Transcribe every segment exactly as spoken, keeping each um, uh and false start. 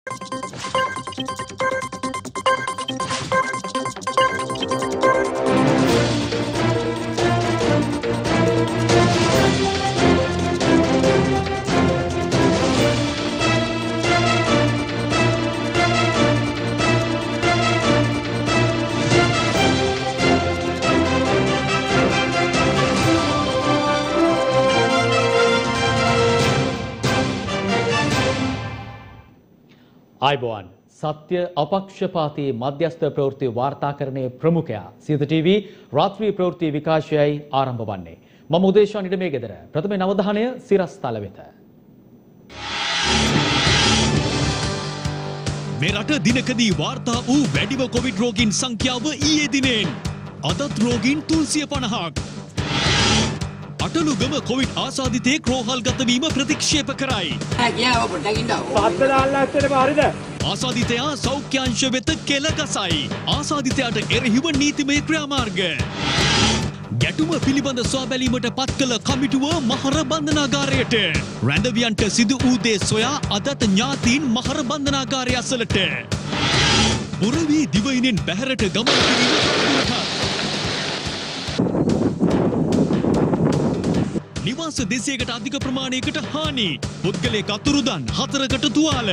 आयबोन सत्य अपक्षपाती मध्यस्थ प्रवृत्ति वार्ताकरणे प्रमुखया सिद्ध टीवी रात्रि प्रवृत्ति विकासයයි ආරම්භ වන්නේ මම උදේශාන් ඉඩමේ ගෙදර ප්‍රථම නවධානය සිරස්තල වෙත මේ රට දිනකදී වාර්තා වූ වැඩිම කොවිඩ් රෝගීන් සංඛ්‍යාව ඊයේ දිනෙන් අදත් රෝගීන් තුන්සිය පනහක් අටලුගම කොවිඩ් ආසාදිතයෙක් රෝහල්ගත වීම ප්‍රතික්ෂේප කරයි. ආසාදිතයා සෞඛ්‍යාංශ වෙත කෙල ගසයි. ආසාදිතයාට එරෙහිව නීතිමය ක්‍රියාමාර්ග. ගැටුම පිළිබඳ සොයාබැලීමට පත් කළ කමිටුව මහර බන්ධනාගාරයට. රැඳවියන්ට සිදු වූ දේ සොයා අදත් ඥාතීන් මහර බන්ධනාගාරය අසලට. බොරවී දිවයිනෙන් බැහැරට ගමන් කිරීම නිවාස දෙසයකට අධික ප්‍රමාණයකට හානි. පුද්ගලයෙක් අතුරුදන් හතරකට තුවාල.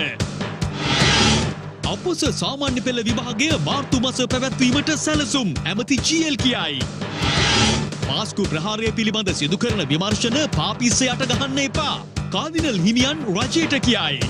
අපොස සාමාන්‍ය පෙළ විභාගය මාර්තු මාස පැවැත්වීමට සැලසුම් ඇමති ජී.එල් කියයි. පාස්කු ප්‍රහාරය පිළිබඳ සිදු කරන විමර්ශන පාපිස්ස යට ගහන්න එපා. කාදිනල් හිමියන් රජයට කියයි.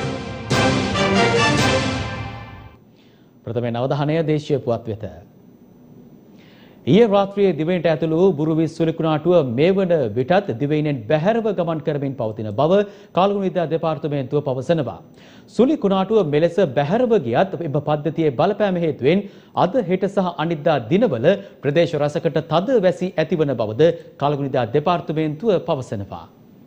ප්‍රථම නවධානය දේශීය පුවත් වෙත. ඊයේ රාත්‍රියේ දිවයිනට ඇතුළු වූ බුරුවි සුලිකුණාටුව මේ වන විටත් දිවයිනෙන් බැහැරව ගමන් කරමින් පවතින බව කාලගුණ විද්‍යා දෙපාර්තමේන්තුව පවසනවා. සුලිකුණාටුව මෙලෙස බැහැරව ගියත් එම පද්ධතියේ බලපෑම හේතුවෙන් අද හෙට සහ අනිද්දා දිනවල ප්‍රදේශ රසකට තද වැසි ඇතිවන බවද කාලගුණ විද්‍යා දෙපාර්තමේන්තුව පවසනවා.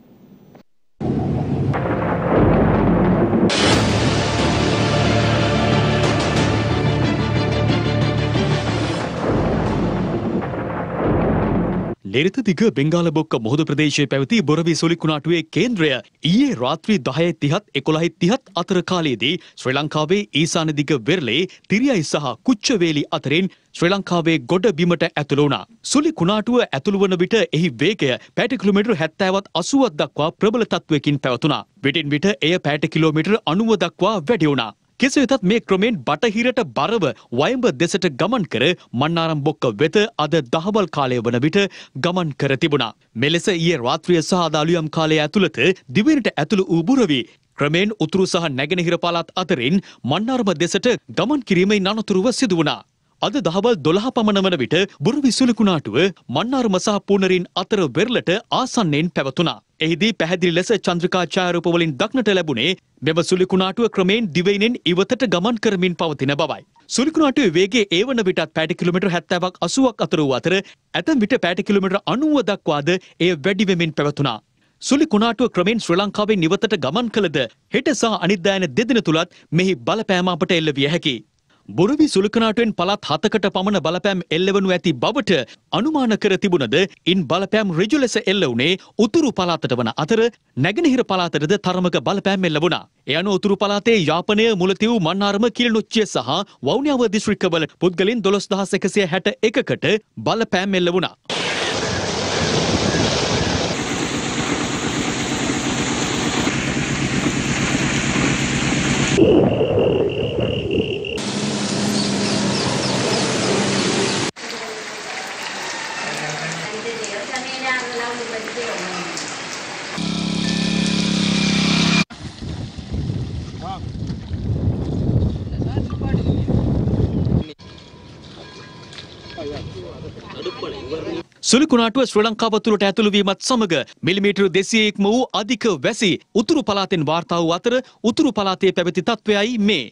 නිරිත දිග බෙන්ගාල බොක්ක මුහුද ප්‍රදේශයේ පැවති බොරවි සුලිකුණාටුවේ කේන්ද්‍රය ඊයේ රාත්‍රී දහය තිහත් එකොළහ තිහත් අතර කාලයේදී ශ්‍රී ලංකාවේ ඊසාන දිග වෙරළේ තිරියයි සහ කුච්චවේලි අතරින් ශ්‍රී ලංකාවේ ගොඩ බිමට ඇතුළු වුණා. සුලිකුණාටුව ඇතුළු වන විට එහි වේගය පැයට කිලෝමීටර් හැත්තෑවත් අසූවක් දක්වා ප්‍රබල තත්වයකින් පැවතුණා. විටින් විට එය පැයට කිලෝමීටර් අනූව දක්වා වැඩි වුණා. කෙසේ වෙතත් මේ ක්‍රමෙන් බටහිරට බරව වයඹ දෙසට ගමන් කර මන්නාරම් බොක්ක වෙත අද දහවල් කාලය වන විට ගමන් කර තිබුණා. මෙලෙස ඊයේ රාත්‍රිය සහ අද අලුයම් කාලය ඇතුළත දිවයිනට ඇතුළු වූ බුරවි ක්‍රමෙන් උතුරු සහ නැගෙනහිර පළාත් අතරින් මන්නාරම දෙසට ගමන් කිරීමේ අනතුරුව සිදු වුණා. අද දහවල් දොළහ පමණ වන විට බුරුවි සුලිකුණාටුව මන්නාරම සහ පුනරින් අතර වෙරළට ආසන්නයෙන් පැවතුණා. එහිදී පැහැදිලි ලෙස චන්ද්‍රිකා ඡායාරූප වලින් දක්නට ලැබුණේ මෙම සුලිකුණාටුව ක්‍රමයෙන් දිවයිනෙන් ඉවතට ගමන් කරමින් පවතින බවයි. සුලිකුණාටුවේ වේගය ඒ වන විටත් පැයට කිලෝමීටර් හැත්තෑවක් අසූවක් අතර වූ අතර ඇතැම් විට පැයට කිලෝමීටර් අනූව දක්වාද එය වැඩි වෙමින් පැවතුණා. සුලිකුණාටුව ක්‍රමයෙන් ශ්‍රී ලංකාවෙන් ඉවතට ගමන් කළද හෙට සහ අනිද්දා යන දෙදින තුලත් මෙහි බලපෑම අපට එල්ල විය හැකියි. බොරවි සුලිකුණාටුවෙන් පළාත් හතකට පමණ බලපෑම් එල්ලවනු ඇති බවට අනුමාන කර තිබුණද ඉන් බලපෑම් ඍජු ලෙස එල්ල වුණේ උතුරු පළාතට වන අතර නැගෙනහිර පළාතටද තරමක බලපෑම් එල්ල වුණා. ඒ අනුව උතුරු පළාතේ යාපනය මුලතිව් මන්නාරම කිලිනොච්චිය සහ වවුනියාව දිස්ත්‍රික්කවල පුද්ගලයන් දොළොස් දහස් එකසිය හැට එකකට බලපෑම් එල්ල වුණා. සුලිකුණාටුව ශ්‍රී ලංකාව තුළට ඇතුළු වීමත් සමග මිලිමීටර් දෙසීයක්ම වූ අධික වැසි උතුරු පළාතෙන් වාර්තා වූ අතර උතුරු පළාතේ පැවති තත්ත්වයයි මේ.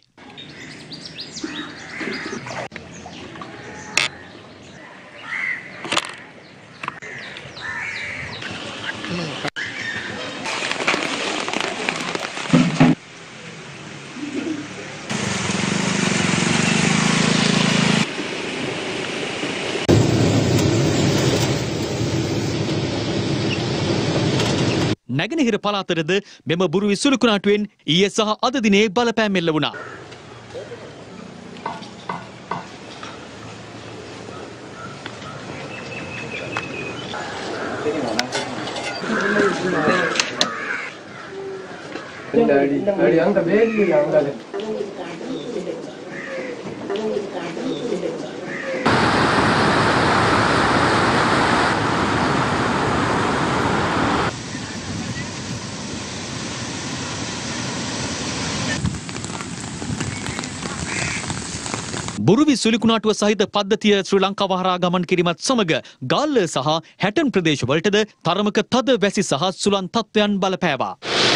නැගෙනහිර පළාතටද මෙම බුරුවි සුළුකුණාටුවෙන් ඊයේ සහ අද දිනේ බලපෑම් එල්ල වුණා. බුරුවි සුළුකුණාටුව සහිත පද්ධතිය ශ්‍රී ලංකාව හරහා ගමන් කිරීමත් සමග ගාල්ල සහ හැටන් ප්‍රදේශවලටද තරමක තද වැසි සහ සුළං තත්ත්වයන් බලපෑවා.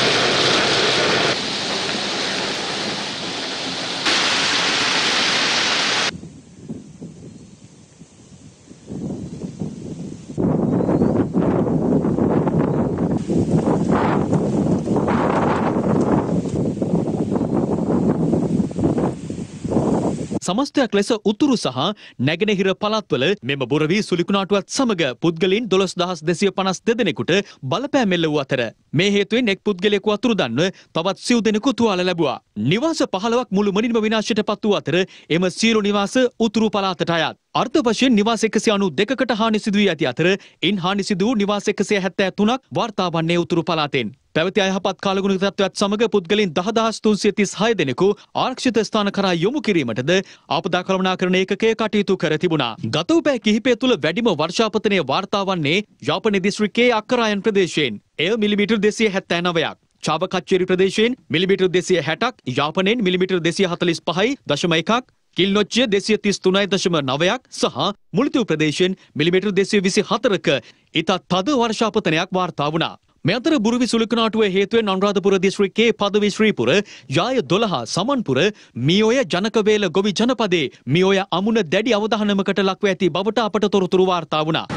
සමස්තයක් ලෙස උතුරු සහ නැගෙනහිර පළාත්වල මෙම බුරවි සුළුකුණාටුවත් සමග පුද්ගලයන් දොළොස් දහස් දෙසිය පනස් දෙදෙනෙකුට බලපෑම් එල්ල වූ අතර මේ හේතුවෙන් එක් පුද්ගලයෙකු අතුරුදන්ව තවත් සිව් දෙනෙකු තුවාල ලැබුවා. නිවාස පහළොවක් මුළුමනින්ම විනාශයට පත් වූ අතර එම සියලු නිවාස උතුරු පළාතට අයත්. අර්ධ වශයෙන් නිවාස එකසිය අනූ දෙකකට හානි සිදු වී ඇති අතර ඉන් හානි සිදු වූ නිවාස එකසිය හැත්තෑ තුනක් වාර්තා වන්නේ උතුරු පළාතෙන්. පැවති අයහපත් කාලගුණ තත්ත්වයක් සමග පුද්ගලයන් දහදහස් තුන්සිය තිස් හය දෙනෙකු ආරක්ෂිත ස්ථාන කරා යොමු කිරීමටද ආපදා කළමනාකරණ ඒකකය කටයුතු කර තිබුණා. ගත වූ පැය කිහිපය තුළ වැඩිම වර්ෂාපතනය වාර්තා වන්නේ යාපනයේ දිස්ත්‍රික්කයේ අක්කරායන් ප්‍රදේශයෙන්. එය මිලිමීටර් දෙසිය හැත්තෑ නවයක්. චාබකච්චේරි ප්‍රදේශයෙන් මිලිමීටර් දෙසිය හැටක්, යාපනයෙන් මිලිමීටර් දෙසිය හතළිස් පහයි දශම එකක්, කිල්නොච්චිය දෙසිය තිස් තුනයි දශම නවයක් සහ මුල්තිව් ප්‍රදේශයෙන් මිලිමීටර් දෙසිය විසි හතරක ඉතත් තද වර්ෂාපතනයක් වාර්තා වුණා. මේ අතර බුරුවි සුළුකුණාටුව හේතුවෙන් අනුරාධපුර දිස්ත්‍රික්කයේ පදවි ශ්‍රීපුර, යාය දොළහ, සමන්පුර, මියෝය ජනකවේල ගොවි ජනපදයේ මියෝය අමුණ දැඩි අවධානමකට ලක්ව ඇති බවට අපට තොරතුරු වාර්තා වුණා.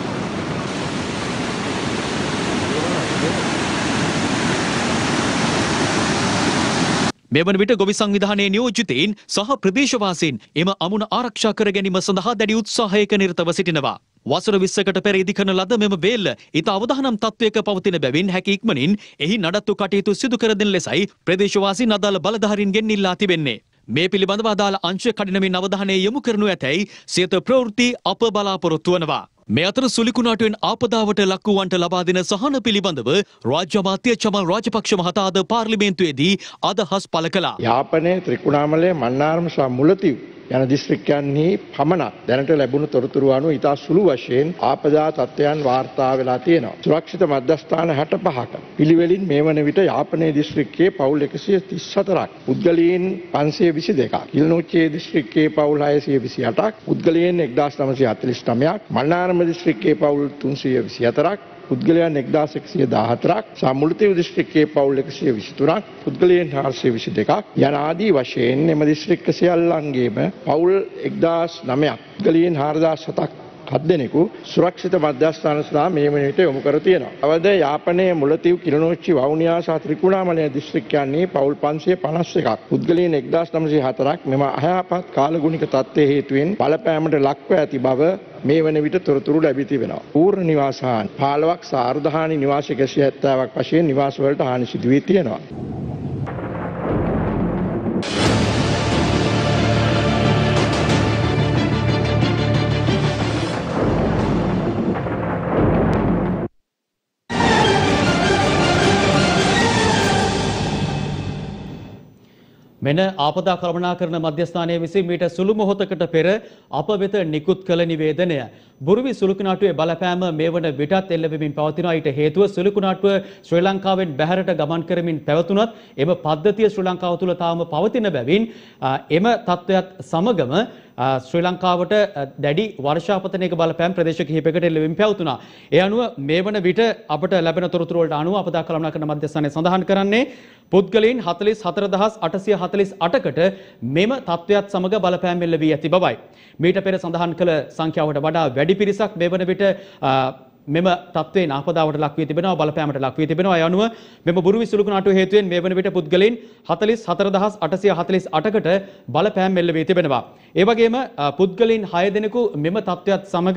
මේ වන විට ගොවි සංවිධානයේ නියෝජිතයින් සහ ප්‍රදේශවාසීන් එම අමුණ ආරක්ෂා කර ගැනීම සඳහා දැඩි උත්සාහයක නිරතව සිටිනවා. වසර විස්සකට පෙර ඉදිකරන ලද මෙම වේල්ල ඉතා අවදානම් තත්වයක පවතින බැවින් හැකි ඉක්මනින් එහි නඩත්තු කටයුතු සිදු කර දෙන ලෙසයි ප්‍රදේශවාසීන් අදාළ බලධාරීන්ගෙන් ඉල්ලා තිබෙන්නේ. මේ පිළිබඳව අදාළ අංශ කඩිනමින් අවධානය යොමු කරනු ඇතැයි සියත ප්‍රවෘත්ති අප බලාපොරොත්තු වනවා. මේ අතර සුළුකුණාටුවෙන් ආපදාවට ලක් වූවන්ට ලබා දෙන සහන පිළිබඳව රාජ්‍ය අමාත්‍ය චමල් රාජපක්ෂ මහතා අද පාර්ලිමේන්තුවේදී අදහස් පළ කළා. යාපනයේ ත්‍රිකුණාමලය, මන්නාරම සහ මුලතිව් යන දිස්ත්‍රික්කයන්හි පමණක් දැනට ලැබුණු තොරතුරු අනුව ඉතා සුළු වශයෙන් ආපදා තත්ත්වයන් වාර්තා වෙලා තියෙනවා. සුරක්ෂිත මධ්‍යස්ථාන හැටපහක පිළිවෙලින් මේ වන විට යාපනයේ දිස්ත්‍රික්කයේ පවුල් එකසිය තිස් හතරක්, පුද්ගලයන් පන්සිය විසි දෙකක්, කිල්නොච්චියේ දිස්ත්‍රික්කයේ පවුල් හයසිය විසි අටක්, පුද්ගලයන් එක්දාස් නවසිය හතළිස් නවයක්, මන්නාරම දිස්ත්‍රික්කයේ පවුල් තුන්සිය විසි හතරක්, පුද්ගලයන් එක්දාස් එකසිය දාහතරක්, සහ මුල්තිව් දිස්ත්‍රික්කයේ පවුල් එකසිය විසි තුනක්, පුද්ගලයන් හාරසිය විසි දෙකක් යන ආදී වශයෙන් එම දිස්ත්‍රික්ක සියල්ලන්ගේම පවුල් එක්දාස් නවයක්, පුද්ගලයන් හාරදාස් හතක් හත් දෙනෙකු සුරක්ෂිත මධ්‍යස්ථාන සඳහා මේ වන විට යොමු කර තියෙනවා. අවද යාපනයේ මුලතිව්, කිලිනොච්චි, වවුනියා සහ ත්‍රිකුණාමලය දිස්ත්‍රික්කයන්හි පවුල් පන්සිය පනස් එකක්, පුද්ගලයන් එක්දාස් නවසිය හතරක් මෙම අයහපත් කාලගුණික තත්ත්වයේ හේතුවෙන් බලපෑමට ලක්ව ඇති බව මේ වන විට තොරතුරු ලැබී තිබෙනවා. පූර්ණ නිවාස හානි පහළොවක් සහ අර්ධ හානි නිවාස එකසිය හැත්තෑවක් වශයෙන් නිවාසවලට හානි සිදු වී තියෙනවා. මෙන ආපදා කළමනාකරණ මධ්‍යස්ථානයේ විසින් මීට සුළු මොහොතකට පෙර අප වෙත නිකුත් කළ නිවේදනය බුරුවි සුළුකුණාටුවේ බලපෑම මේ වන විටත් එල්ල වෙමින් පවතිනවා. ඊට හේතුව සුළුකුණාටුව ශ්‍රී ලංකාවෙන් බැහැරට ගමන් කරමින් පැවතුනත් එම පද්ධතිය ශ්‍රී ලංකාව තුළ තාම පවතින බැවින් එම තත්ත්වයක් සමගම ශ්‍රී ලංකාවට දැඩි වර්ෂාපතනයක බලපෑම් ප්‍රදේශ කිහිපයකට එල්ල වෙමින් පැවතුනා. ඒ අනුව මේ වන විට අපට ලැබෙන තොරතුරු වලට අනුව අපදා කළමනාකරණ මධ්‍යස්ථානයේ සඳහන් කරන්නේ පුද්ගලයන් හතළිස් හතර දහස් අටසිය හතළිස් අටකට මෙම තත්ත්වයක් සමග බලපෑම් එල්ල වී ඇති බවයි. මීට පෙර සඳහන් කළ සංඛ්‍යාවට වඩා වැඩි පිරිසක් මේ වන විට මෙම තත්ත්වයෙන් ආපදාවට ලක් වී තිබෙනවා, බලපෑමට ලක් වී තිබෙනවා. ඒ අනුව මෙම බුරුවි සුළුකුණාටුව හේතුවෙන් මේ වන විට පුද්ගලයන් හතළිස් හතර දහස් අටසිය හතළිස් අටකට බලපෑම් එල්ල වී තිබෙනවා. ඒ වගේම පුද්ගලයන් හය දෙනෙකු මෙම තත්ත්වයක් සමග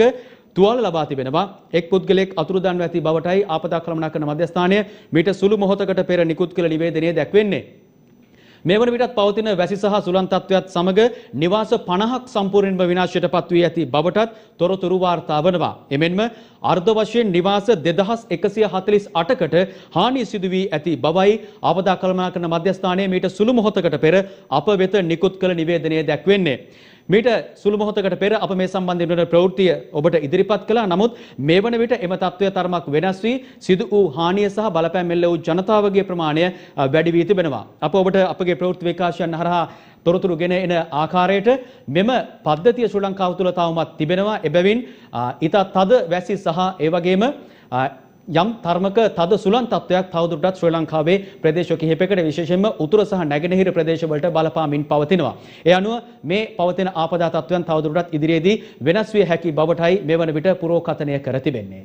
තුවාල ලබා තිබෙනවා. එක් පුද්ගලයෙක් අතුරුදන්ව ඇති බවටයි ආපදා කළමනාකරණ මධ්‍යස්ථානය මීට සුළු මොහොතකට පෙර නිකුත් කළ නිවේදනයේ දැක්වෙන්නේ. මේ වන විටත් පවතින වැසි සහ සුළං තත්ත්වයක් සමග නිවාස පනහක් සම්පූර්ණයෙන්ම විනාශයට පත්වී ඇති බවටත් තොරතුරු වාර්තා වනවා. එමෙන්ම අර්ධ වශයෙන් නිවාස දෙදහස් එකසිය හතළිස් අටකට හානිය සිදු වී ඇති බවයි ආපදා කළමනාකරණ මධ්‍යස්ථානයේ මීට සුළු මොහොතකට පෙර අප වෙත නිකුත් කළ නිවේදනයේ දැක්වෙන්නේ. මීට සුළු මොහොතකට පෙර අප මේ සම්බන්ධයෙන් වන ප්‍රවෘත්තිය ඔබට ඉදිරිපත් කළා. නමුත් මේ වන විට එම තත්ත්වය තරමක් වෙනස් වී සිදු වූ හානිය සහ බලපෑම් එල්ල වූ ජනතාවගේ ප්‍රමාණය වැඩි වී තිබෙනවා. අප ඔබට අපගේ ප්‍රවෘත්ති විකාශයන් හරහා තොරතුරු ගෙන එන ආකාරයට මෙම පද්ධතිය ශ්‍රී ලංකාව තුළ තවමත් තිබෙනවා. එබැවින් ඊට තද වැසි සහ ඒ වගේම යම් තරමක තද සුළං තත්ත්වයක් තවදුරටත් ශ්‍රී ලංකාවේ ප්‍රදේශ කිහිපයකට විශේෂයෙන්ම උතුර සහ නැගෙනහිර ප්‍රදේශවලට බලපාමින් පවතිනවා. ඒ අනුව මේ පවතින ආපදා තත්ත්වයන් තවදුරටත් ඉදිරියේදී වෙනස් විය හැකි බවටයි මේ වන විට පුරෝකථනය කර තිබෙන්නේ.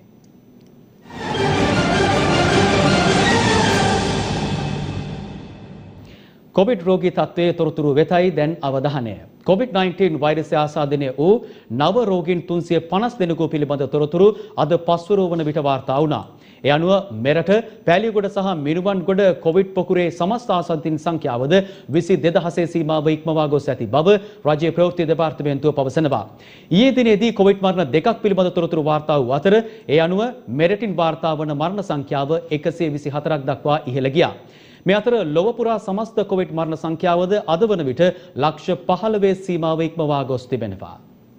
කොවිඩ් රෝගී තත්ත්වයේ තොරතුරු වෙතයි දැන් අවධානය. කොවිඩ් නයින්ටීන් වෛරසය ආසාදනය වූ නව රෝගීන් තුන්සිය පනස් දෙනෙකු පිළිබඳ තොරතුරු අද පස්වරු වන විට වාර්තා වුණා. ඒ අනුව මෙරට පෑලියගොඩ සහ මිනුවන්ගොඩ කොවිඩ් පොකුරේ සමස්ත ආසන්තින් සංඛ්‍යාවද විසි දෙදහසේ සීමාව ඉක්මවා ගොස් ඇති බව රජයේ ප්‍රවෘත්ති දෙපාර්තමේන්තුව පවසනවා. ඊයේ දිනේදී කොවිඩ් මරණ දෙකක් පිළිබඳ තොරතුරු වාර්තා වූ අතර ඒ අනුව මෙරටින් වාර්තා වන මරණ සංඛ්‍යාව එකසිය විසි හතරක් දක්වා ඉහළ ගියා. මේ අතර ලොව පුරා සමස්ත කොවිඩ් මරණ සංඛ්‍යාවද අද වන විට ලක්ෂ පහළොව සීමාව ඉක්මවා ගොස් තිබෙනවා.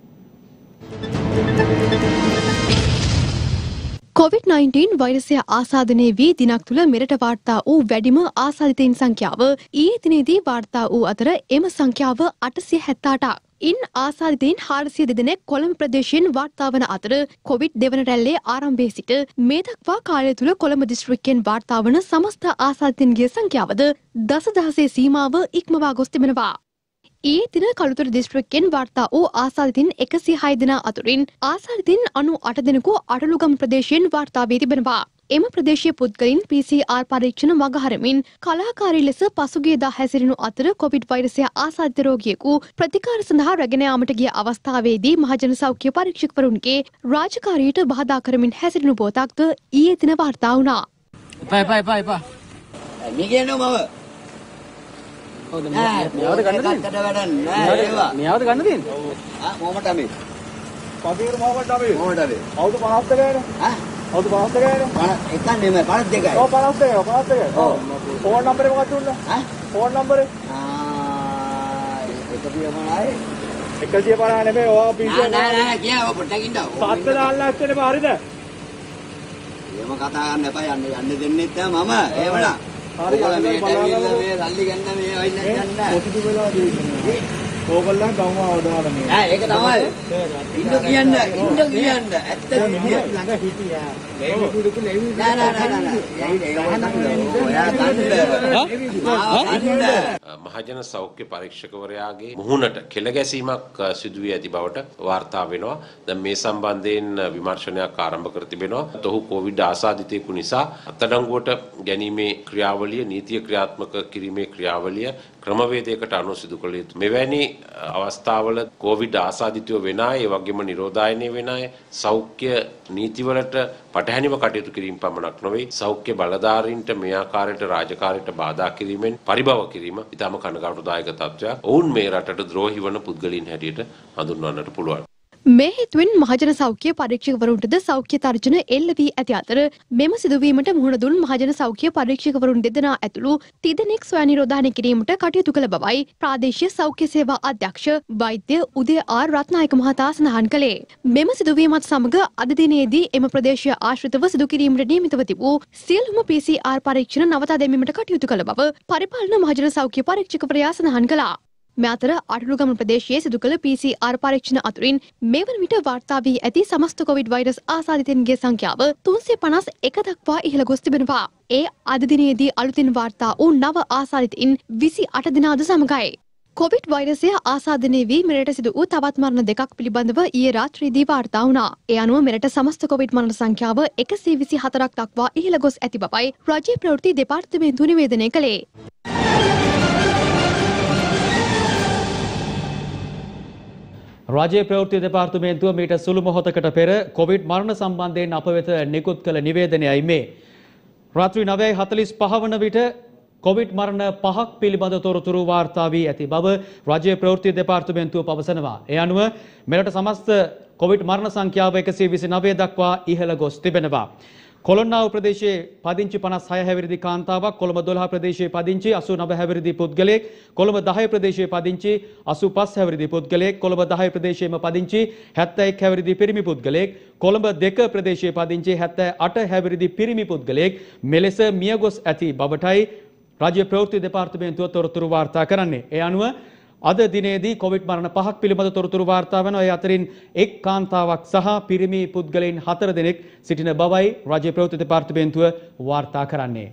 කොවිඩ් නයින්ටීන් වෛරසය ආසාදනය වී දිනක් තුළ මෙරට වාර්තා වූ වැඩිම ආසාදිතයින් සංඛ්‍යාව ඊයේ දිනේදී වාර්තා වූ අතර එම සංඛ්‍යාව අටසිය හැත්තඅටක්. ඉන් ආසාදිතයින් හාරසිය දෙදෙනෙක් කොළඹ ප්‍රදේශයෙන් වාර්තා වන අතර කොවිඩ් දෙවන රැල්ලේ ආරම්භයේ සිට මේ දක්වා කාලය තුළ කොළඹ දිස්ත්‍රික්කයෙන් වාර්තා වන සමස්ත ආසාදිතයින්ගේ සංඛ්‍යාවද දසදහසේ සීමාව ඉක්මවා ගොස් තිබෙනවා. ඊයේ දින කළුතර දිස්ත්‍රික්කයෙන් වාර්තා වූ ආසාදිතයින් එකසිය හය දෙනා අතුරින් ආසාදිතයින් අනූ අට දෙනෙකු අටලුගම ප්‍රදේශයෙන් වාර්තා වී තිබෙනවා. එම ප්‍රදේශීය පුද්ගලයන් පී සී ආර් පරීක්ෂණ මගහරමින් කලාකාරී ලෙස පසුගියදා හැසිරෙනු අතර කොවිඩ් වෛරසය ආසාදිත රෝගියෙකු ප්‍රතිකාර සඳහා රැගෙන යාමට ගිය අවස්ථාවේදී මහජන සෞඛ්‍ය පරීක්ෂකවරුන්ගේ රාජකාරියට බාධා කරමින් හැසිරෙනු බෝතක්ද ඊයේ දින වාර්තා වුණා. එපා එපා එපා එපා. මේ කියනවා මම. හොඳ මෙයාවද ගන්න තියෙන්නේ? මෙයාවද ගන්න තියෙන්නේ? ආ මොහොමඩ අපි. පදිර මොහොමඩ අපි. මොහොමඩ අපි. අවුරුදු පනස් දෙකයිනේ. ආ අවුරුදු පනස් දෙකයිනේ. එකක් නෙමෙයි පනස් දෙකයි. ඔව් පනස් දෙකයි පනස් දෙකයි. ඔව්. ෆෝන් නම්බරේ මොකක්ද දුන්නා? ඈ ෆෝන් නම්බරේ? ආ එකසිය පනහයි. එකසිය පනහ නෙමෙයි ඔයා පිටේ. නෑ නෑ නෑ කියා ඔය පොඩ්ඩක් ඉන්නව. සත්ත්ව දාලා ඇත්තනේ හරිද? එහෙම කතා කරන්න එපා යන්න යන්න දෙන්නෙත් නෑ මම. එහෙමනම්. හරි මේ මේ රල්ලි ගන්න මේ වෙන්න යන්න. කොටිදු වෙලා දෙන්නේ. ඕගොල්ලන් ගම්ම අවදාලා මේ. ඈ ඒක තමයි. ඉන්න කියන්න ඉන්න කියන්න. ඇත්ත ළඟ හිටියා. ලේවි කුඩුක ලේවි. නෑ නෑ නෑ නෑ. මහජන සෞඛ්‍ය පරීක්ෂකවරයාගේ මුහුණට කෙළ ගැසීමක් සිදු වී ඇති බවට වාර්තා වෙනවා. දැන් මේ සම්බන්ධයෙන් විමර්ශනයක් ආරම්භ කර තිබෙනවා. ඔහු කොවිඩ් ආසාදිතයෙකු නිසා අත්අඩංගුවට ගැනීමේ ක්‍රියාවලිය නීතිය ක්‍රියාත්මක කිරීමේ ක්‍රියාවලිය ක්‍රමවේදයකට අනුව සිදු කළ යුතු. මෙවැනි අවස්ථාවල කොවිඩ් ආසාදිතයෝ වෙන අය, ඒ වගේම නිරෝධායනය වෙන අය සෞඛ්‍ය නීතිවලට පටහැනිව කටයුතු කිරීම පමණක් නොවේ, සෞඛ්‍ය බලධාරීන්ට මේ ආකාරයට රාජකාරියට බාධා කිරීමෙන් පරිභව කිරීම ඉතාම කනගාටුදායක තත්ත්වයක්. ඔවුන් මේ රටට ද්‍රෝහී වන පුද්ගලයන් හැටියට හඳුන්වන්නට පුළුවන්. මේ හේතුවෙන් මහජන සෞඛ්‍ය පරීක්ෂකවරුන්ටද සෞඛ්‍ය තර්ජන එල්ල වී ඇති අතර මෙම සිදුවීමට මුහුණ දුන් මහජන සෞඛ්‍ය පරීක්ෂකවරුන් දෙදෙනා ඇතුළු තිදෙනෙක් ස්වයං නිරෝධායනය කිරීමට කටයුතු කළ බවයි ප්‍රාදේශීය සෞඛ්‍ය සේවා අධ්‍යක්ෂ වෛද්‍ය උදය ආර් රත්නායක මහතා සඳහන් කළේ. මෙම සිදුවීමත් සමග අද දිනේදී එම ප්‍රදේශීය ආශ්‍රිතව සිදු කිරීමට නියමිතව තිබූ සියලුම පී සී ආර් පරීක්ෂණ නවතා දැමීමට කටයුතු කළ බව පරිපාලන මහජන සෞඛ්‍ය පරීක්ෂකවරයා සඳහන් කළා. මේ අතර අටලුගම ප්‍රදේශයේ සිදු කළ පී සී ආර් පරීක්ෂණ අතුරින් මේ වන විට වාර්තා වී ඇති සමස්ත කොවිඩ් වෛරස් ආසාදිතයින්ගේ සංඛ්‍යාව තුන්සිය පනස් එක දක්වා ඉහළ ගොස් තිබෙනවා. ඒ අද දිනේදී අලුතින් වාර්තා වූ නව ආසාදිතයින් විසි අට දෙනාද සමගයි. කොවිඩ් වෛරසය ආසාදනය වී මෙරට සිදු වූ තවත් මරණ දෙකක් පිළිබඳව ඊයේ රාත්‍රියේදී වාර්තා වුණා. ඒ අනුව මෙරට සමස්ත කොවිඩ් මරණ සංඛ්‍යාව එකසිය විසි හතරක් දක්වා ඉහළ ගොස් ඇති බවයි රජයේ ප්‍රවෘත්ති දෙපාර්තමේන්තුව නිවේදනය කළේ. රාජ්‍ය ප්‍රවෘත්ති දෙපාර්තමේන්තුව මීට සුළු මොහොතකට පෙර කොවිඩ් මරණ සම්බන්ධයෙන් අප වෙත නිකුත් කළ නිවේදනයයි මේ. රාත්‍රී නවයයි හතළිස් පහ වන විට කොවිඩ් මරණ පහක් පිළිබඳ තොරතුරු වාර්තා වී ඇති බව රාජ්‍ය ප්‍රවෘත්ති දෙපාර්තමේන්තුව පවසනවා. ඒ අනුව මෙරට සමස්ත කොවිඩ් මරණ සංඛ්‍යාව එකසිය විසිනවය දක්වා ඉහළ ගොස් තිබෙනවා. කොළොන්නාව ප්‍රදේශයේ පදිංචි පනස් හය හැවිරිදි කාන්තාවක්, කොළඹ දොළහ ප්‍රදේශයේ පදිංචි අසූ නව හැවිරිදි පුද්ගලයෙක්, කොළඹ දහය ප්‍රදේශයේ පදිංචි අසූ පහ හැවිරිදි පුද්ගලයෙක්, කොළඹ දහය ප්‍රදේශයේම පදිංචි හැත්තෑ එක් හැවිරිදි පිරිමි පුද්ගලයෙක්, කොළඹ දෙක ප්‍රදේශයේ පදිංචි හැත්තෑ අට හැවිරිදි පිරිමි පුද්ගලයෙක් මෙලෙස මියගොස් ඇති බවටයි රාජ්‍ය ප්‍රවෘත්ති දෙපාර්තමේන්තුව තොරතුරු වාර්තා කරන්නේ. ඒ අනුව අද දිනේදී කොවිඩ් මරණ පහක් පිළිබඳ තොරතුරු වාර්තා වෙනවා. ඒ අතරින් එක් කාන්තාවක් සහ පිරිමි පුද්ගලයන් හතර දෙනෙක් සිටින බවයි රාජ්‍ය ප්‍රවෘත්ති දෙපාර්තමේන්තුව වාර්තා කරන්නේ.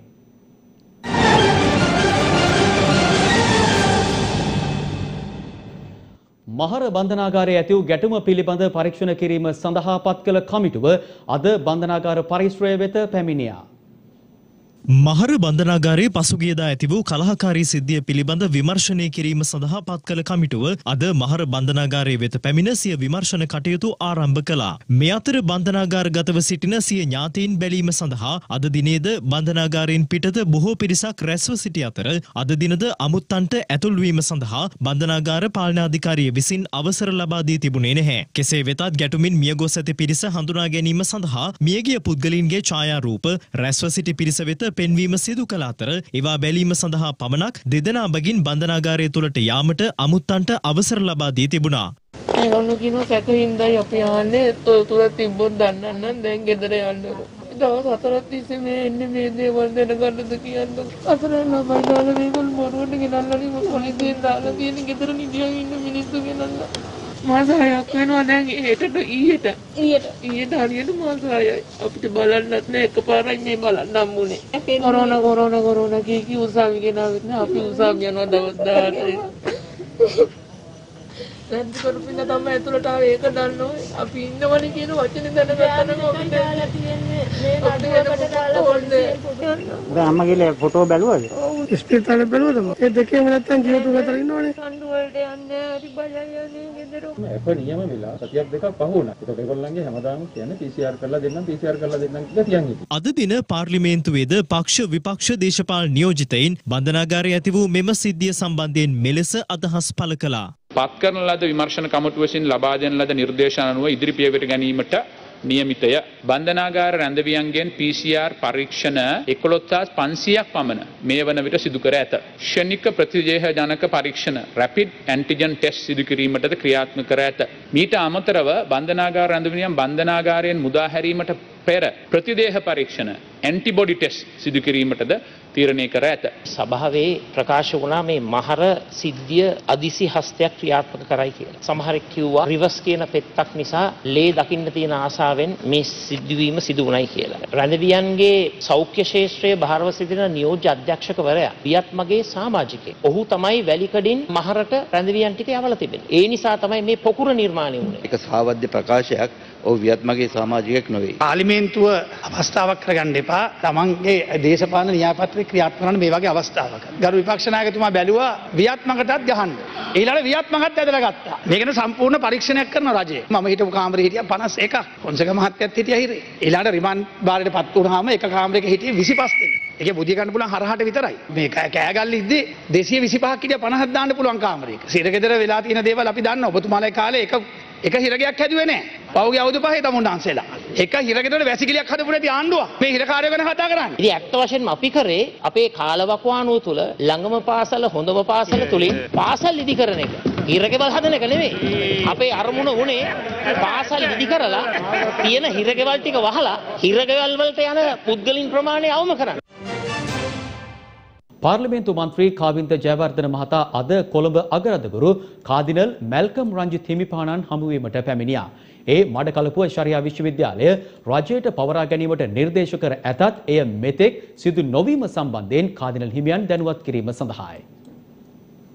මහර බන්ධනාගාරයේ ඇති වූ ගැටුම පිළිබඳ පරීක්ෂණ කිරීම සඳහා පත් කළ කමිටුව අද බන්ධනාගාර පරිශ්‍රය වෙත පැමිණියා. මහර බන්ධනාගාරයේ පසුගියදා ඇති වූ කලහකාරී සිද්ධිය පිළිබඳ විමර්ශනය කිරීම සඳහා පත් කළ කමිටුව අද මහර බන්ධනාගාරයේ වෙත පැමිණ සිය විමර්ශන කටයුතු ආරම්භ කළා. මේ අතර බන්ධනාගාරගතව සිටින සිය ඥාතීන් බැලීම සඳහා අද දිනේද බන්ධනාගාරයෙන් පිටත බොහෝ පිරිසක් රැස්ව සිටි අතර අද දිනද අමුත්තන්ට ඇතුල්වීම සඳහා බන්ධනාගාර පාලනාධිකාරිය විසින් අවසර ලබා දී තිබුණේ නැහැ. කෙසේ වෙතත් ගැටුමින් මියගොස් ඇති පිරිස හඳුනා ගැනීම සඳහා මියගිය පුද්ගලයන්ගේ ඡායාරූප රැස්ව සිටි පිරිස වෙත පෙන්වීම සිදු කළ අතර ඒවා බැලීම සඳහා පමණක් දෙදෙනා බගින් බන්ධනාගාරය තුළට යාමට අමුත්තන්ට අවසර ලබා දී තිබුණා. ඒගොල්ලෝ කියනවා සැකින්දයි අපි ආන්නේ තොරතුර තිබ්බොත් දන්නන්න දැන් ගෙදර යන්නකො. දවස් හතරක් තිස්සේ මේ එන්නේ මේ දේවල් දැනගන්නද කියන්නකො. අසරණ ළමයි දාලා මේගොල්ලෝ බොරුවට ගෙනල්ලා පොලිසියෙන් දාලා තියෙන ගෙදර නිදියන් ඉන්න මිනිස්සු ගෙනල්ලා. මාස හයක් වෙනවා දැන් හෙටට ඊයට ඊයට ඊයට හරියට මාස හයයි අපිට බලන්නත් නෑ එකපාරයි මේ බලන්න හම්බුනේ කොරෝනා කොරෝනා කොරෝනා කී කී උසාවි ගෙනාවෙත් නෑ අපි උසාවි යනවා දවස් දහඅටේ දැන් කරපින්න තමයි ඇතුළට ආවේ ඒක දන්නෝ අපි ඉන්නවනේ කියන වචනේ දැනගත්තා නම් අපිට තියෙන්නේ මේ නඩුවකට දාලා පොන්නේ දැන් අම්මා ගිහලා ෆොටෝ බැලුවද ඔව් ඉස්පිරිතාලේ බැලුවද ඒ දෙකේම නැත්තම් ජීවිත ගතර ඉන්නවනේ කණ්ඩු වලට යන්නේ හරි බයයි යන්නේ ගෙදර අප නියම වෙලා සතියක් දෙකක් පහ වුණා. ඒක ඒගොල්ලන්ගේ හැමදාම කියන්නේ පී සී ආර් කරලා දෙන්නම් පී සී ආර් කරලා දෙන්නම් කියලා කියන් හිටියේ. අද දින පාර්ලිමේන්තුවේද පක්ෂ විපක්ෂ දේශපාලන නියෝජිතයින් බන්ධනාගාරයේ ඇති වූ මෙම සිද්ධිය සම්බන්ධයෙන් මෙලෙස අදහස් පළ කළා. පත් කරන ලද විමර්ශන කමිටුව විසින් ලබා දෙන ලද නිර්දේශ අනුව ඉදිරි පියවර ගැනීමට නියමිතය. බන්ධනාගාර රැඳවියන්ගෙන් පී සී ආර් පරීක්ෂණ එකොළොස් හਜ਼ਾර පන්සියයක් පමණ මේ වන විට සිදු කර ඇත. ක්ෂණික ප්‍රතිදේහ ජනක පරීක්ෂණ රැපිඩ් ඇන්ටිජන් ටෙස්ට් සිදු කිරීමටද ක්‍රියාත්මක කර ඇත. මීට අමතරව බන්ධනාගාර රැඳවියන් බන්ධනාගාරයෙන් මුදා හැරීමට පෙර ප්‍රතිදේහ පරීක්ෂණ ඇන්ටිබොඩි ටෙස්ට් සිදු කිරීමටද තීරණය කර ඇත. සභාවේ ප්‍රකාශ වුණා මේ මහර සිද්ධිය අදිසි හස්තයක් ක්‍රියාත්මක කරයි කියලා. සමහරෙක් කිව්වා රිවර්ස් කියන පෙත්තක් නිසා ලේ දකින්න තියෙන ආසාවෙන් මේ සිදුවීම සිදු වුණයි කියලා. රැඳවියන්ගේ සෞඛ්‍ය ශාස්ත්‍රයේ භාරව සිටින නියෝජ්‍ය අධ්‍යක්ෂකවරයා වියත්මගේ සමාජිකයෙක්. ඔහු තමයි වැලිකඩින් මහරට රැඳවියන් ටික යවලා තිබෙන්නේ. ඒ නිසා තමයි මේ පොකුර නිර්මාණය වුණේ. ඒක සාවද්‍ය ප්‍රකාශයක්. ඔහු වියත්මගේ සමාජිකයෙක් නොවේ. පාර්ලිමේන්තුව අවස්ථාවක් කරගන්න එපා. තමන්ගේ දේශපාලන න්‍යායපත්‍රය ක්‍රියාත්මක කරන මේ වගේ අවස්ථාවක. ගරු විපක්ෂ નાයකතුමා බැලුවා වියත්මකටත් ගහන්න. ඊළඟ වියත්මකත් ඇදලා ගත්තා. මේකට සම්පූර්ණ පරීක්ෂණයක් කරන රජය. මම හිටපු කාමරේ හිටියා පනස් එකක්. පොන්සේක මහත්තයත් හිටියා හිරේ. ඊළඟ රිමාන්ඩ් බාරයට පත් වුණාම එක කාමරයක හිටියේ විසිපස් දෙනෙක්. ඒකේ බුදිය ගන්න පුළුවන් හරහට විතරයි. මේ කෑගල්ල ඉද්දි දෙසිය විසිපහක් හිටියා පනහක් දාන්න පුළුවන් කාමරයක. සිරගෙදර වෙලා තියෙන දේවල් අපි දන්නවා. ඔබතුමාලගේ කාලේ එක එක හිරගයක් හැදුවේ නැහැ. පහුගිය අවුරුදු පහේ තමුන් ඩාන්සෙලා. එක හිරගෙදර වැසිකිලියක් හදපු නැති ආණ්ඩුවක්. මේ හිරකාරයෝ ගැන කතා කරන්නේ. ඉතින් ඇත්ත වශයෙන්ම අපි කරේ අපේ කාලවකවානුව තුල ළඟම පාසල හොඳම පාසල තුලින් පාසල් ඉදි කරන එක. හිරගෙවල් හදන එක නෙමෙයි. අපේ අරමුණ උනේ පාසල් ඉදි කරලා තියෙන හිරගෙවල් ටික වහලා හිරගෙවල් වලට යන පුද්ගලින් ප්‍රමාණය අවම කරන්න. පාර්ලිමේන්තු මන්ත්‍රී කාවින්ද ජයවර්ධන මහතා අද කොළඹ අගරදගුරු කාදිනල් මැල්කම් රංජිත් හිමිපාණන් හමුවීමට පැමිණියා. ඒ මඩකලපුව ශරියා විශ්වවිද්‍යාලය රජයට පවරා ගැනීමට නිර්දේශ කර ඇතත් එය මෙතෙක් සිදු නොවීම සම්බන්ධයෙන් කාදිනල් හිමියන් දැනුවත් කිරීම සඳහායි.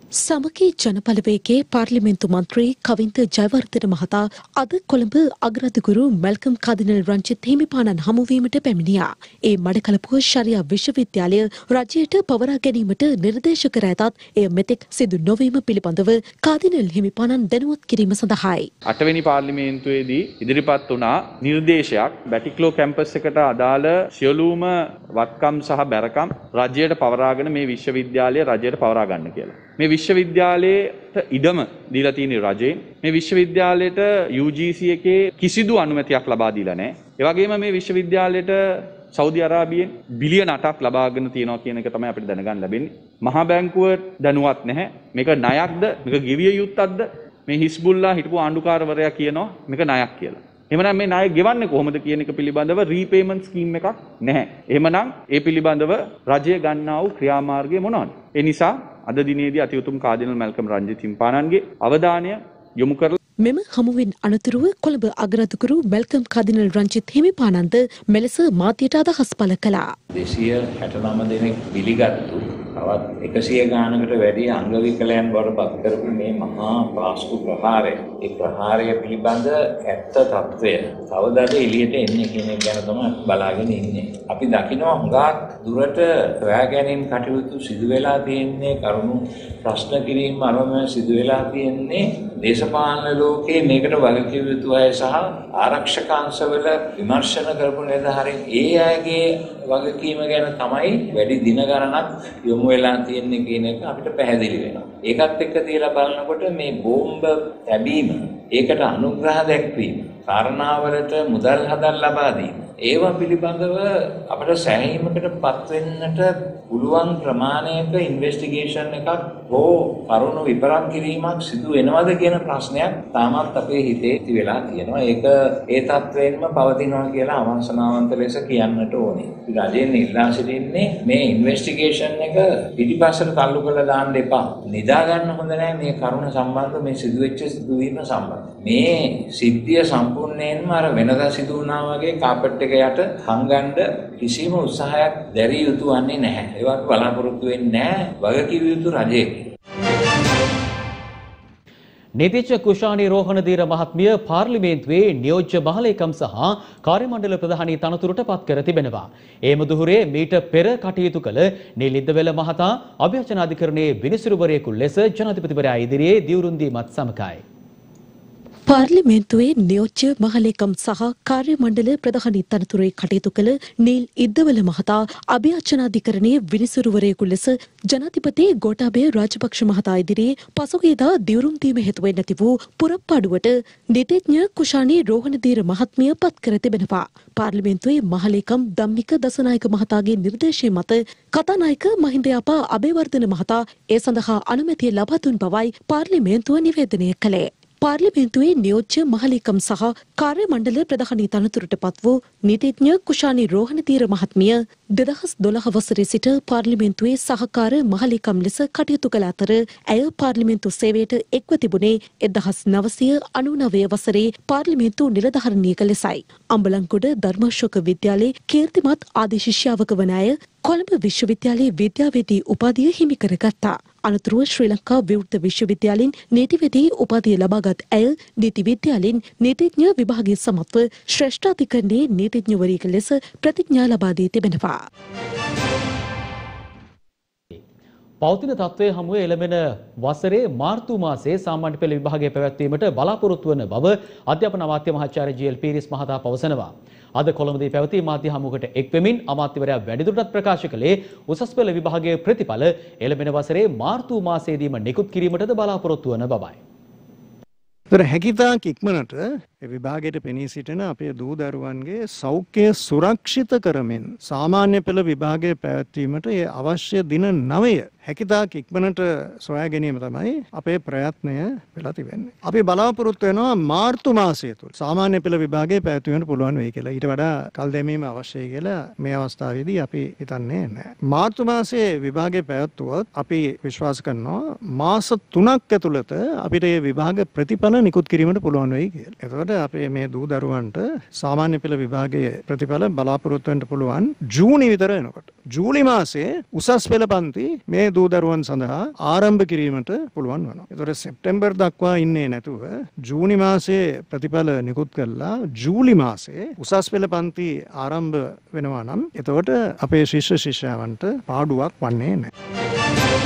සමගී ජනබලවේගයේ පාර්ලිමේන්තු මන්ත්‍රී කවින්ද ජයවර්ධන මහතා අද කොළඹ අග්‍රාධිකරු මැල්කම් කදිනල් රංජිත් හිමිපාණන් හමුවීමට පැමිණියා. ඒ මඩකලපුව ශරියා විශ්වවිද්‍යාලය රජයට පවරා ගැනීමට නිර්දේශ කර ඇතත් එය මෙතෙක් සිදු නොවීම පිළිබඳව කදිනල් හිමිපාණන් දැනුවත් කිරීම සඳහායි. අටවෙනි පාර්ලිමේන්තුවේදී ඉදිරිපත් වුණා නිර්දේශයක් බැටික්ලෝ කැම්පස් එකට අදාළ සියලුම වත්කම් සහ බැරකම් රජයට පවරාගෙන මේ විශ්වවිද්‍යාලය රජයට පවරා ගන්න කියලා. මේ විශ්වවිද්‍යාලයට ඉඩම දීලා තියෙන රජයෙන් මේ විශ්වවිද්‍යාලයට යූ ජී සී එකේ කිසිදු අනුමැතියක් ලබා දීලා නැහැ. ඒ වගේම මේ විශ්වවිද්‍යාලයට සෞදි අරාබියෙන් බිලියන අටක් ලබාගෙන තියෙනවා කියන එක තමයි අපිට දැනගන්න ලැබෙන්නේ. මහා බැංකුව දැනුවත් නැහැ. මේක ණයක්ද? මේක ගෙවිය යුත්තක්ද? මේ හිස්බුල්ලා හිටපු ආණ්ඩුකාරවරයා කියනවා මේක ණයක් කියලා. එහෙමනම් මේ ණය ගෙවන්නේ කොහොමද කියන එක පිළිබඳව රීපේමන්ට් ස්කීම් එකක් නැහැ. එහෙමනම් ඒ පිළිබඳව රජය ගන්නා වූ ක්‍රියාමාර්ගය මොනවද? ඒ නිසා අද දිනේදී අතිඋතුම් කාදිනල් මැල්කම් රංජිත් හිමිපාණන්ගේ අවධානය යොමු කරලා මෙම හමුවෙන් අනතුරුව කොළඹ අග්‍රාධිකරු මැල්කම් කදිනල් රංජිත් හිමිපාණන්ද මෙලෙස මාධ්‍යට අදහස් පළ කළා. දෙසිය හැට නව දෙනෙක් පිළිගත්තු තවත් එකසිය ගානකට වැඩි අංග විකලයන් බවට පත් කරපු මේ මහා පාස්කු ප්‍රහාරය ඒ ප්‍රහාරය පිළිබඳ ඇත්ත తත්වය කවදාද එළියට එන්නේ කියන එක ගැන තමයි බලාගෙන ඉන්නේ. අපි දකිනවා හුඟක් දුරට හොයා ගැනීම කටයුතු සිදු වෙලා තියෙන්නේ කරුණු ප්‍රශ්න කිරීම අරම සිදු වෙලා තියෙන්නේ දේශපාලන ලෝකයේ මේකට වගකිව යුතු අය සහ ආරක්ෂක අංශවල විමර්ශන කරපු නිලධාරීන් ඒ අයගේ වගකීම ගැන තමයි වැඩි දින ගණනක් යොමු වෙලා තියෙන්නේ කියන එක අපිට පැහැදිලි වෙනවා. ඒකත් එක්ක තියලා බලනකොට මේ බෝම්බ තැබීම, ඒකට අනුග්‍රහ දැක්වීම, කාරණාවලට මුදල් හදල් ලබා දීම, ඒවා පිළිබඳව අපිට සෑහීමකට පත් වෙන්නට පුළුවන් ප්‍රමාණයක ඉන්වෙස්ටිගේෂන් එකක් හෝ කරුණු විපරම් කිරීමක් සිදු වෙනවද කියන ප්‍රශ්නයක් තාමත් අපේ හිතේ ඇති වෙලා තියෙනවා. ඒක ඒ තත්වයෙන්ම පවතිනවා කියලා අවසනාවන්ත ලෙස කියන්නට ඕනේ. රජයෙන් ඉල්ලා සිටින්නේ මේ ඉන්වෙස්ටිගේෂන් එක පිටිපස්සට තල්ලු කරලා දාන්න එපා. නිදා ගන්න හොඳ නැහැ මේ කරුණ සම්බන්ධ මේ සිදුවෙච්ච සිදුවීම සම්බන්ධ. මේ සිද්ධිය සම්පූර්ණයෙන්ම අර වෙනදා සිදු වුණා වගේ කාපට් එක යට හංගන්න කිසිම උත්සාහයක් දැරිය යුතු වන්නේ නැහැ. ඒවත් බලාපොරොත්තු වෙන්නේ නැහැ වගකිව යුතු රජයේ. නීතිඥ කුෂාණි රෝහණදීර මහත්මිය පාර්ලිමේන්තුවේ නියෝජ්‍ය මහලේකම් සහ කාර්යමණ්ඩල ප්‍රධානී තනතුරට පත් කර තිබෙනවා. ඒ මුදුහුරේ මීට පෙර කටයුතු කළ නිලිද්දවැල මහතා අභ්‍යර්ථනාධිකරණයේ විනිසුරුවරයෙකු ලෙස ජනාධිපතිවරයා ඉදිරියේ දිවුරුම් දීමත් සමගයි. පාර්ලිමේන්තුවේ නියෝජ්‍ය මහලේකම් සහ කාර්යමණ්ඩල ප්‍රධානී තනතුරේ කටයුතු කළ නීල් ඉද්දවල මහතා අභියාචනාධිකරණයේ විනිසුරුවරයෙකු ලෙස ජනාධිපති ගෝඨාභය රාජපක්ෂ මහතා ඉදිරියේ පසුගියදා දිවුරුම් දීම හේතුවෙන් නැති වූ පුරප්පාඩුවට නීතිඥ කුෂාණි රෝහණදීර මහත්මිය පත් කර තිබෙනවා. පාර්ලිමේන්තුවේ මහලේකම් ධම්මික දසනායක මහතාගේ නිර්දේශය මත කතානායක මහින්ද යාපා අබේවර්ධන මහතා ඒ සඳහා අනුමැතිය ලබා දුන් බවයි පාර්ලිමේන්තුව නිවේදනය කළේ. පාර්ලිමේන්තුවේ නියෝජ්‍ය මහලේකම් සහ කාර්යමණ්ඩල ප්‍රධානී තනතුරට පත් වූ නීතිඥ කුෂාණි රෝහණදීර මහත්මිය දෙදහස් දොළහ වසරේ සිට පාර්ලිමේන්තුවේ සහකාර මහලේකම් ලෙස කටයුතු කළ අතර ඇය පාර්ලිමේන්තු සේවයට එක්ව තිබුණේ එක්දහස් නවසිය අනූනවය වසරේ පාර්ලිමේන්තු නිලධාරිනියක ලෙසයි. අම්බලන්ගොඩ ධර්මාශෝක විද්‍යාලයේ කීර්තිමත් ආදී ශිෂ්‍යාවක වන අය කොළඹ විශ්වවිද්‍යාලයේ විද්‍යාවේදී උපාධිය හිමි කරගත්තා. අනතුරුව ශ්‍රී ලංකා විවෘත විශ්වවිද්‍යාලයෙන් නීතිවේදී උපාධිය ලබාගත් ඇය නීති විද්‍යාලයෙන් නීතිඥ විභාගය සමත්ව ශ්‍රේෂ්ඨාධිකරණයේ නීතිඥවරියක ලෙස ප්‍රතිඥා ලබා දී තිබෙනවා. පවතින තත්ත්වයේ හමුවේ එළඹෙන වසරේ මාර්තු මාසයේ සාමාන්‍ය පෙළ විභාගය පැවැත්වීමට බලාපොරොත්තු වන බව අධ්‍යාපන අමාත්‍ය මහාචාර්ය ජී එල් පීරිස් මහතා පවසනවා. අද කොළඹදී පැවති මාධ්‍ය හමුවකට එක් වෙමින් අමාත්‍යවරයා වැඩිදුරටත් ප්‍රකාශ කළේ උසස් පෙළ විභාගයේ ප්‍රතිඵල එළඹෙන වසරේ මාර්තු මාසයේදීම නිකුත් කිරීමටද බලාපොරොත්තු වන බවයි. ඒතර හැකිතාක් ඉක්මනට ඒ විභාගයට පෙනී සිටින අපේ දූ දරුවන්ගේ සෞඛ්‍ය සුරක්ෂිත කරමින් සාමාන්‍ය පෙළ විභාගය පැවැත්වීමට ඒ අවශ්‍ය දින නවය හැකිතාක් ඉක්මනට සොයා ගැනීම තමයි අපේ ප්‍රයත්නය වෙලා තිබෙන්නේ. අපි බලාපොරොත්තු වෙනවා මාර්තු මාසය තුල සාමාන්‍ය පෙළ විභාගය පැවැත්වීමට පුළුවන් වෙයි කියලා. ඊට වඩා කල් දැමීම අවශ්‍යයි කියලා මේ අවස්ථාවේදී අපි හිතන්නේ නැහැ. මාර්තු මාසයේ විභාගය පැවැත්වුවොත් අපි විශ්වාස කරනවා මාස තුනක් ඇතුළත අපිට මේ විභාග ප්‍රතිඵල නිකුත් කිරීමට පුළුවන් වෙයි කියලා. එතකොට එතකොට අපේ මේ දූ දරුවන්ට සාමාන්‍ය පෙළ විභාගයේ ප්‍රතිඵල බලාපොරොත්තු වෙන්න පුළුවන් ජූනි විතර එනකොට. ජූලි මාසයේ උසස් පෙළ පන්ති මේ දූ දරුවන් සඳහා ආරම්භ කිරීමට පුළුවන් වෙනවා. එතකොට සෙප්තැම්බර් දක්වා ඉන්නේ නැතුව ජූනි මාසයේ ප්‍රතිඵල නිකුත් කරලා ජූලි මාසයේ උසස් පෙළ පන්ති ආරම්භ වෙනවා නම් එතකොට අපේ ශිෂ්‍ය ශිෂ්‍යාවන්ට පාඩුවක් වන්නේ නැහැ.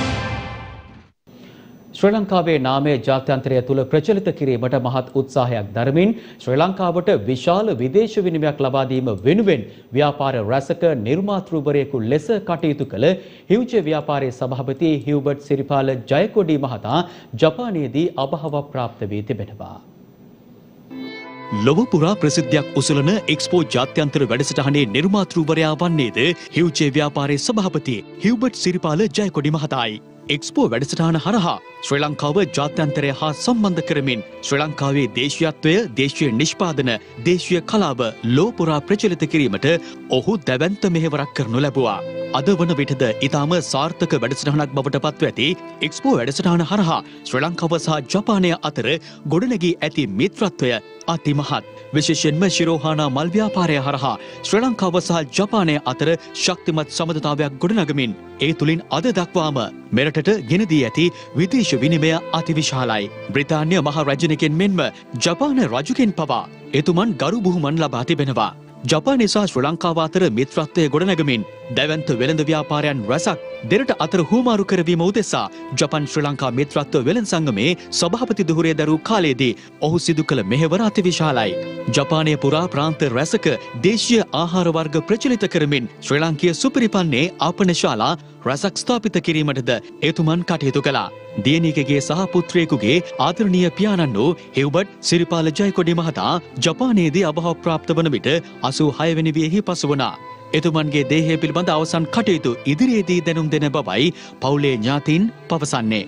ශ්‍රී ලංකාවේ නාමය ජාත්‍යන්තරය තුළ ප්‍රචලිත කිරීමට මහත් උත්සාහයක් දරමින් ශ්‍රී ලංකාවට විශාල විදේශ විනිමයක් ලබා දීම වෙනුවෙන් ව්‍යාපාර රැසක නිර්මාතෘවරයෙකු ලෙස කටයුතු කළ හිව්ජ ව්‍යාපාරයේ සභාපති හිව්බර්ට් සිරිපාල ජයකොඩි මහතා ජපානයේදී අභාව ප්‍රාප්ත වී තිබෙනවා. ලොව පුරා ප්‍රසිද්ධියක් උසලන එක්ස්පෝ ජාත්‍යන්තර වැඩසටහනේ නිර්මාතෘවරයා වන්නේද හිව්ජ ව්‍යාපාරයේ සභාපති හිව්බර්ට් සිරිපාල ජයකොඩි මහතායි. එක්ස්පෝ වැඩසටහන හරහා ශ්‍රී ලංකාව ජාත්‍යන්තරය හා සම්බන්ධ කරමින් ශ්‍රී ලංකාවේ දේශීයත්වය, දේශීය නිෂ්පාදන, දේශීය කලාව ලෝපුරා ප්‍රචලිත කිරීමට ඔහු දැවැන්ත මෙහෙවරක් කරනු ලැබුවා. අද වන විටද ඉතාම සාර්ථක වැඩසටහනක් බවට පත්ව ඇති එක්ස්පෝ වැඩසටහන හරහා ශ්‍රී ලංකාව සහ ජපානය අතර ගොඩනැගී ඇති මිත්‍රත්වය අතිමහත්. විශේෂයෙන්ම ශිරෝහානා මල් ව්‍යාපාරය හරහා ශ්‍රී ලංකාව සහ ජපානය අතර ශක්තිමත් සබඳතාවයක් ගොඩනගමින් ඒ තුලින් අද දක්වාම මෙරටට ගෙන දී ඇති විදේශ විනිමය අතිවිශාලයි. බ්‍රිතාන්‍ය මහ රැජිනකෙන් මෙන්ම ජපාන රජුගෙන් පවා එතුමන් ගරු බුහුමන් ලබා තිබෙනවා. ජපානය සහ ශ්‍රී ලංකාව අතර මිත්‍රත්වය ගොඩනගමින් දැවැන්ත වෙළඳ ව්‍යාපාරයන් රැසක් දෙරට අතර හුවමාරු කරවීම උදෙසා ජපන් ශ්‍රී ලංකා මිත්‍රත්ව වෙළඳ සංගමේ සභාපති ධුරය දරූ කාලයේදී ඔහු සිදු කළ මෙහෙවර අතිවිශාලයි. ජපානය පුරා ප්‍රාන්ත රැසක දේශීය ආහාර වර්ග ප්‍රචලිත කරමින් ශ්‍රී ලංකීය සුපිරිපන්නේ ආපනශාලා රැසක් ස්ථාපිත කිරීමටද එතුමන් කටයුතු කළා. දියණියකගේ සහ පුත්‍රයෙකුගේ ආදරණීය පියාණන් වූ හිව්බර්ට් සිරිපාල ජයකොඩි මහතා ජපානයේදී අභාව ප්‍රාප්ත වන විට අසූ හය වෙනි වියෙහි පසු වුණා. එතුමන්ගේ දේහය පිළිබඳ අවසන් කටයුතු ඉදිරියේදී දැනුම් දෙන බවයි පවුලේ ඥාතීන් පවසන්නේ.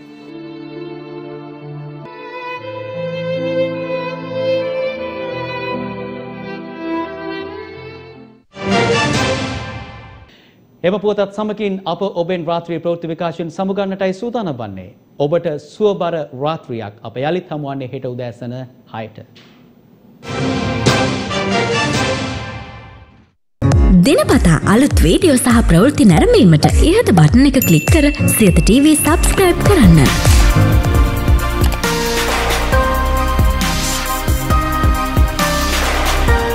එම පුවතත් සමකින් අප ඔබෙන් රාත්‍රී ප්‍රවෘත්ති විකාශයෙන් සමුගන්නටයි සූදානම් වන්නේ. ඔබට සුවබර රාත්‍රියක්. අප යලිත් හමුවන්නේ හෙට උදෑසන හයට. දිනපතා අලුත් වීඩියෝ සහ ප්‍රවෘත්ති නැරඹීමට ඉහත බටන් එක ක්ලික් කර සියත ටීවී සබ්ස්ක්‍රයිබ් කරන්න.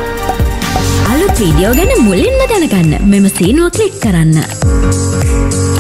අලුත් වීඩියෝ ගැන මුලින්ම දැනගන්න මෙම සීනුව ක්ලික් කරන්න.